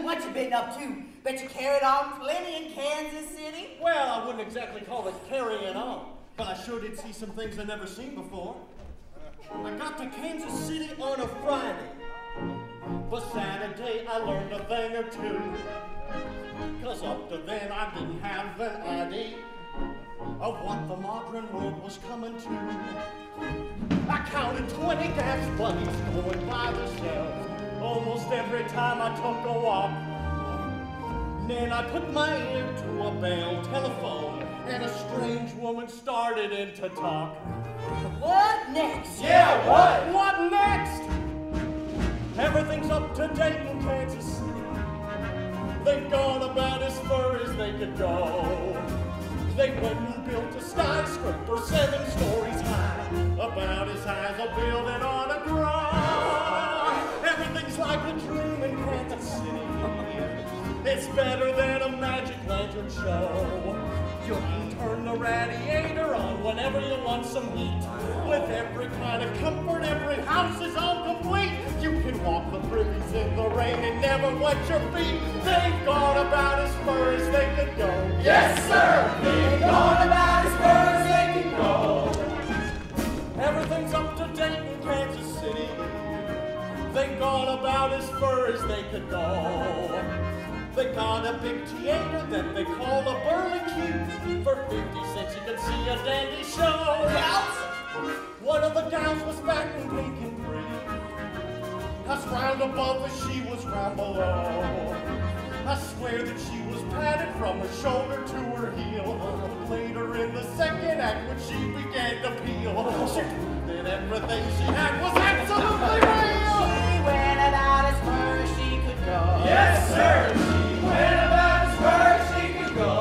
What you been up to? Bet you carried on plenty in Kansas City? Well, I wouldn't exactly call it carrying on, but I sure did see some things I'd never seen before. I got to Kansas City on a Friday. But Saturday I learned a thing or two. Cause up to then I didn't have an idea of what the modern world was coming to. I counted 20 gas buddies going by themselves almost every time I took a walk. Then I put my ear to a bell telephone and a strange woman started in to talk. What next? Yeah, what? What next? Everything's up to date in Kansas City. They've gone about as far as they could go. They went and built a skyscraper 7 stories high, about as high as a building ought to grow. Everything's like a dream in Kansas City. It's better than a magic lantern show. You can turn the radiator on whenever you want some heat. With every kind of comfort, every house is all complete. You can walk the privies in the rain and never wet your feet. They've gone about as far as they could go. Yes, sir! They've gone about as far as they could go. Everything's up to date in Kansas City. They've gone about as far as they could go. They got a big theater that they call a Berring. For 50 cents you can see a dandy show. One of the gals was fat and pink and pretty. As round above as she was round below. I swear that she was padded from her shoulder to her heel. Later in the second act when she began to peel, she proved that everything she had was absolutely real. She went about as far as she could go. Yes, sir! She went about as far as she could go.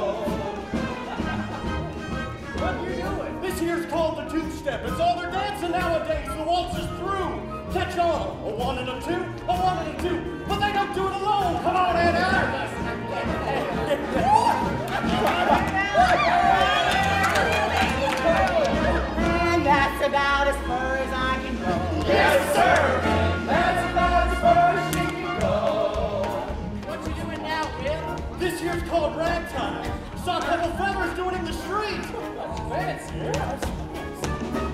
What are you doing? This here's called the two-step. It's all they're dancing nowadays. The waltz is through. Catch on. A 1 and a 2, a 1 and a 2. But they don't do it alone. Come on, Eller. And that's about as far as I can go. Yes, sir! And that's about as far as she can go. What you doing now, Will? This here's called ragtime. Saw a couple fellas doing it in the street. That's fancy.